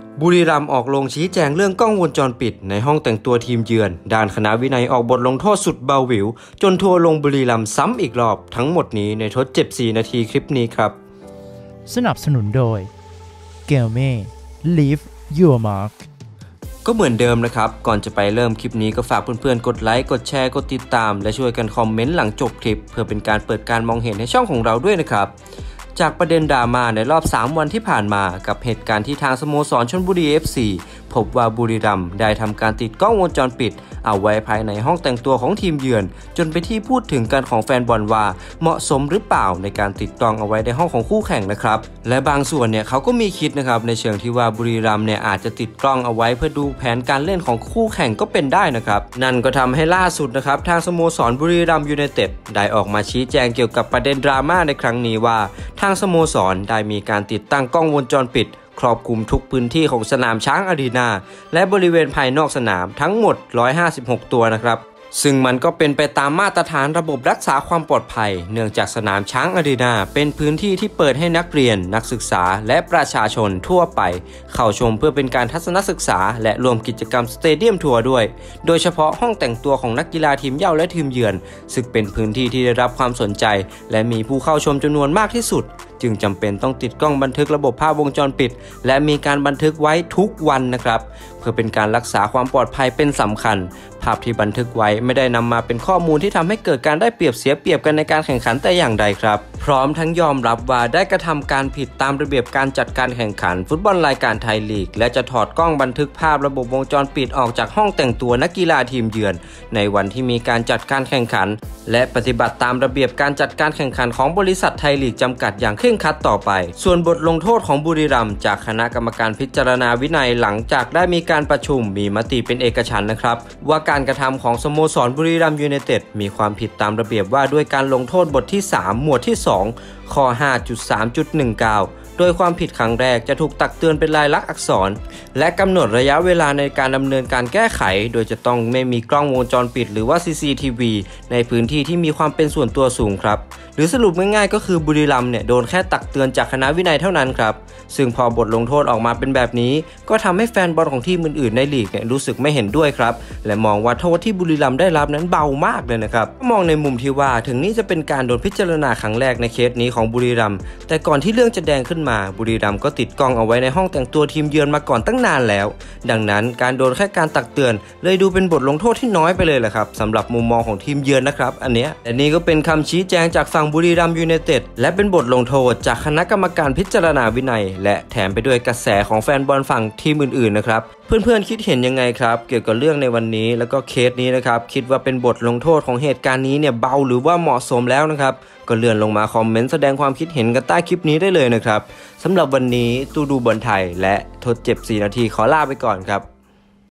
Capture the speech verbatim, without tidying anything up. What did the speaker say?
บุรีรัมย์ออกลงชี้แจงเรื่องกล้องวงจรปิดในห้องแต่งตัวทีมเยือนด้านคณะวินัยออกบทลงโทษสุดเบาหวิวจนทัวลงบุรีรัมย์ซ้ำอีกรอบทั้งหมดนี้ในทดเจ็บสี่นาทีคลิปนี้ครับสนับสนุนโดย เกลเม่ Leave Your Mark ก็เหมือนเดิมนะครับก่อนจะไปเริ่มคลิปนี้ก็ฝากเพื่อนๆกดไลค์กดแชร์กดติดตามและช่วยกันคอมเมนต์หลังจบคลิปเพื่อเป็นการเปิดการมองเห็นในช่องของเราด้วยนะครับจากประเด็นดราม่าในรอบสามวันที่ผ่านมากับเหตุการณ์ที่ทางสโมสรชลบุรี เอฟ ซี พบว่าบุรีรัมย์ได้ทำการติดกล้องวงจรปิดเอาไว้ภายในห้องแต่งตัวของทีมเยือนจนไปที่พูดถึงกันของแฟนบอลว่าเหมาะสมหรือเปล่าในการติดกล้องเอาไว้ในห้องของคู่แข่งนะครับและบางส่วนเนี่ยเขาก็มีคิดนะครับในเชิงที่ว่าบุรีรัมย์เนี่ยอาจจะติดกล้องเอาไว้เพื่อดูแผนการเล่นของคู่แข่งก็เป็นได้นะครับนั่นก็ทำให้ล่าสุดนะครับทางสโมสรบุรีรัมย์ยูไนเต็ดได้ออกมาชี้แจงเกี่ยวกับประเด็นดราม่าในครั้งนี้ว่าทางสโมสรได้มีการติดตั้งกล้องวงจรปิดครอบคลุมทุกพื้นที่ของสนามช้างอารีนาและบริเวณภายนอกสนามทั้งหมดหนึ่งร้อยห้าสิบหกตัวนะครับซึ่งมันก็เป็นไปตามมาตรฐานระบบรักษาความปลอดภัยเนื่องจากสนามช้างอารีนาเป็นพื้นที่ที่เปิดให้นักเรียนนักศึกษาและประชาชนทั่วไปเข้าชมเพื่อเป็นการทัศนศึกษาและรวมกิจกรรมสเตเดียมทัวร์ด้วยโดยเฉพาะห้องแต่งตัวของนักกีฬาทีมเย่าและทีมเยือนซึ่งเป็นพื้นที่ที่ได้รับความสนใจและมีผู้เข้าชมจำนวนมากที่สุดจึงจำเป็นต้องติดกล้องบันทึกระบบภาพวงจรปิดและมีการบันทึกไว้ทุกวันนะครับเพื่อเป็นการรักษาความปลอดภัยเป็นสำคัญภาพที่บันทึกไว้ไม่ได้นำมาเป็นข้อมูลที่ทำให้เกิดการได้เปรียบเสียเปรียบกันในการแข่งขันแต่อย่างใดครับพร้อมทั้งยอมรับว่าได้กระทำการผิดตามระเบียบการจัดการแข่งขันฟุตบอลรายการไทยลีกและจะถอดกล้องบันทึกภาพระบบวงจรปิดออกจากห้องแต่งตัวนักกีฬาทีมเยือนในวันที่มีการจัดการแข่งขันและปฏิบัติตามระเบียบการจัดการแข่งขันของบริษัทไทยลีกจำกัดอย่างเคร่งครัดต่อไปส่วนบทลงโทษของบุรีรัมย์จากคณะกรรมการพิจารณาวินัยหลังจากได้มีการประชุมมีมติเป็นเอกฉันท์นะครับว่าการกระทำของสโมสรบุรีรัมย์ยูไนเต็ดมีความผิดตามระเบียบว่าด้วยการลงโทษบทที่สามหมวดที่สองข้อ ห้าจุดสามจุดหนึ่งเก้า โดยความผิดครั้งแรกจะถูกตักเตือนเป็นลายลักษณ์อักษรและกำหนดระยะเวลาในการดำเนินการแก้ไขโดยจะต้องไม่มีกล้องวงจรปิดหรือว่า ซี ซี ที วี ในพื้นที่ที่มีความเป็นส่วนตัวสูงครับหรือสรุปง่ายๆก็คือบุรีรัมย์เนี่ยโดนแค่ตักเตือนจากคณะวินัยเท่านั้นครับซึ่งพอบทลงโทษออกมาเป็นแบบนี้ก็ทำให้แฟนบอลของทีมอื่นๆในลีกเนี่ยรู้สึกไม่เห็นด้วยครับและมองว่าโทษที่บุรีรัมย์ได้รับนั้นเบามากเลยนะครับมองในมุมที่ว่าถึงนี้จะเป็นการโดนพิจารณาครั้งแรกในเคสนี้ของบุรีรัมย์แต่ก่อนที่เรื่องจะแดงขึ้นมาบุรีรัมย์ก็ติดกล้องเอาไว้ในห้องแต่งตัวทีมเยือนมาก่อนตั้งนานแล้วดังนั้นการโดนแค่การตักเตือนเลยดูเป็นบทลงโทษที่น้อยไปเลยแหละครับสำหรับมุมมองของทีมเยือนนะครับอันเนี้ยแต่นี่ก็เป็นคำชี้แจงจากฝั่งบุรีรัมย์ยูไนเต็ดและเป็นบทลงโทษจากคณะกรรมการพิจารณาวินัยและแถมไปด้วยกระแสของแฟนบอลฝั่งทีมอื่นๆนะครับเพื่อนๆคิดเห็นยังไงครับเกี่ยวกับเรื่องในวันนี้แล้วก็เคสนี้นะครับคิดว่าเป็นบทลงโทษของเหตุการณ์นี้เนี่ยเบาหรือว่าเหมาะสมแล้วนะครับก็เลื่อนลงมาคอมเมนต์แสดงความคิดเห็นกันใต้คลิปนี้ได้เลยนะครับสำหรับวันนี้ตูดูบอลไทยและทดเจ็บสี่นาทีขอลาไปก่อนครับ